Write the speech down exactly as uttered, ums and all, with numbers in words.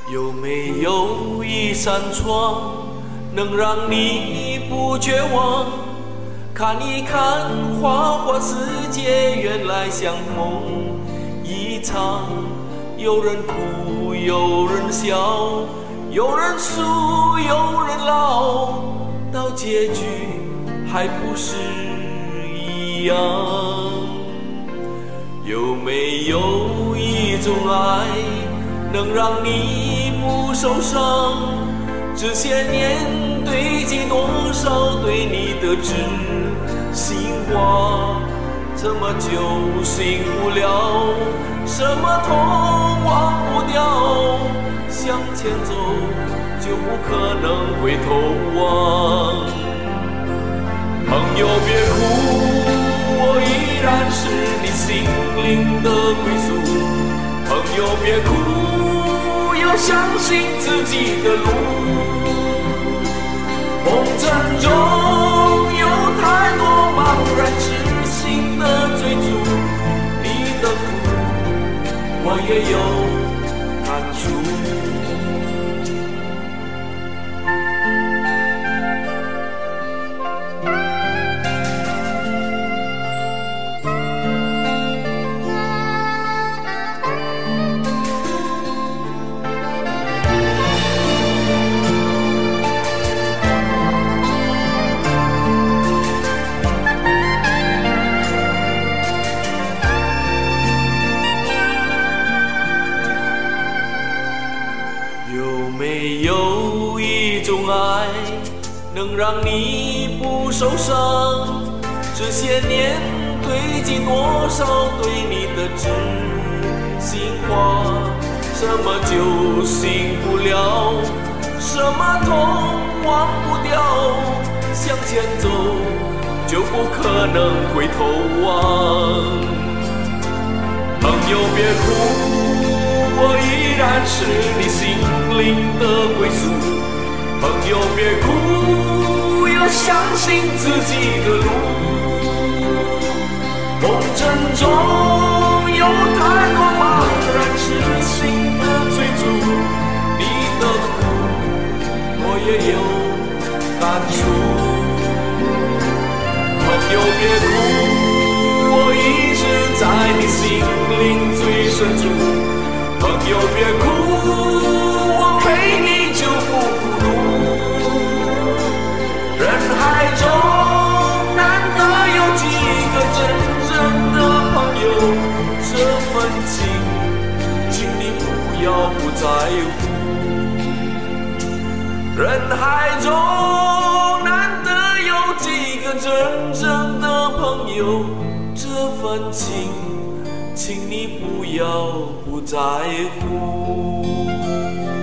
有没有一扇窗，能让你不绝望？看一看花花世界，原来像梦一场。有人哭，有人笑，有人输，有人老，到结局还不是一样。有没有一种爱，能让你不受伤？这些年堆积多少对你的知心话，怎么就醒不了？什么痛忘不掉？向前走就不可能回头望。朋友别哭，我依然是你心灵的归宿。朋友别哭，要相信自己的路。红尘中有太多茫然痴心的追逐，你的苦我也有感触。有没有一种爱，能让你不受伤？这些年堆积多少对你的知心话，什么就醒不了？什么痛忘不掉？向前走就不可能回头望。朋友别哭，我依然是你心灵的归宿。朋友别哭，要相信自己的路。红尘中有太多茫然痴心的追逐，你的苦我也有感触。朋友别哭，我一直在你心灵最深处。朋友别哭，我陪你就不孤独。人海中难得有几个真正的朋友，这份情请你不要不在乎。人海中难得有几个真正的朋友，这份情请你不要不在乎。